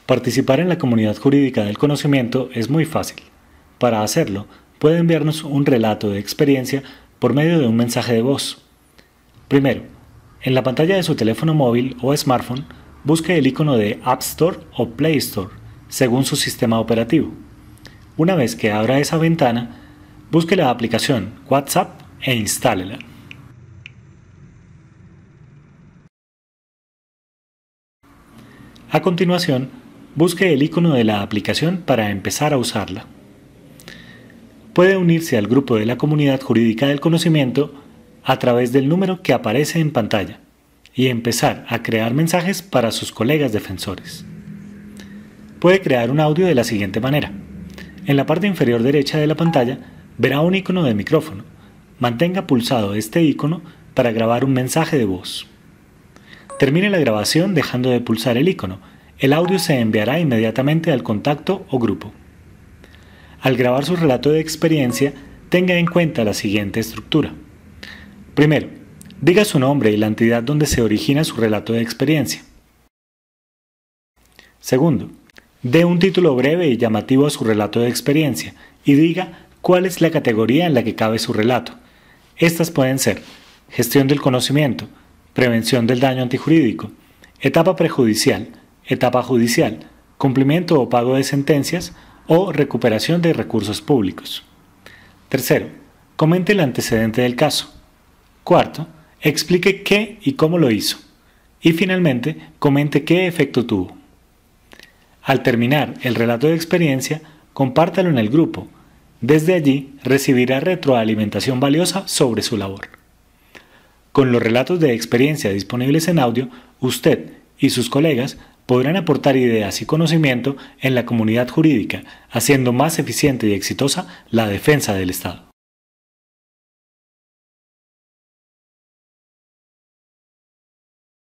Participar en la comunidad jurídica del conocimiento es muy fácil. Para hacerlo, puede enviarnos un relato de experiencia por medio de un mensaje de voz. Primero, en la pantalla de su teléfono móvil o smartphone, busque el icono de App Store o Play Store, según su sistema operativo. Una vez que abra esa ventana, busque la aplicación WhatsApp e instálela. A continuación, busque el icono de la aplicación para empezar a usarla. Puede unirse al grupo de la comunidad jurídica del conocimiento a través del número que aparece en pantalla y empezar a crear mensajes para sus colegas defensores. Puede crear un audio de la siguiente manera. En la parte inferior derecha de la pantalla verá un icono de micrófono. Mantenga pulsado este icono para grabar un mensaje de voz. Termine la grabación dejando de pulsar el icono. El audio se enviará inmediatamente al contacto o grupo. Al grabar su relato de experiencia, tenga en cuenta la siguiente estructura. Primero, diga su nombre y la entidad donde se origina su relato de experiencia. Segundo, dé un título breve y llamativo a su relato de experiencia y diga cuál es la categoría en la que cabe su relato. Estas pueden ser gestión del conocimiento, prevención del daño antijurídico, etapa prejudicial, etapa judicial, cumplimiento o pago de sentencias o recuperación de recursos públicos. Tercero, comente el antecedente del caso. Cuarto, explique qué y cómo lo hizo. Y finalmente, comente qué efecto tuvo. Al terminar el relato de experiencia, compártalo en el grupo. Desde allí recibirá retroalimentación valiosa sobre su labor. Con los relatos de experiencia disponibles en audio, usted y sus colegas podrán aportar ideas y conocimiento en la comunidad jurídica, haciendo más eficiente y exitosa la defensa del Estado.